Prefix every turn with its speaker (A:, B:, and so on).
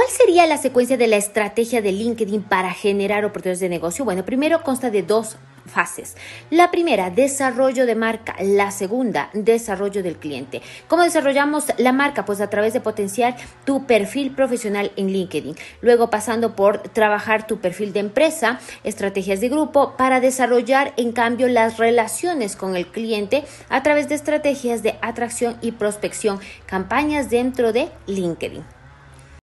A: sería la secuencia de la estrategia de LinkedIn para generar oportunidades de negocio? Bueno, primero consta de dos fases. La primera, desarrollo de marca. La segunda, desarrollo del cliente. ¿Cómo desarrollamos la marca? Pues a través de potenciar tu perfil profesional en LinkedIn. Luego pasando por trabajar tu perfil de empresa, estrategias de grupo, para desarrollar en cambio las relaciones con el cliente a través de estrategias de atracción y prospección, campañas dentro de LinkedIn.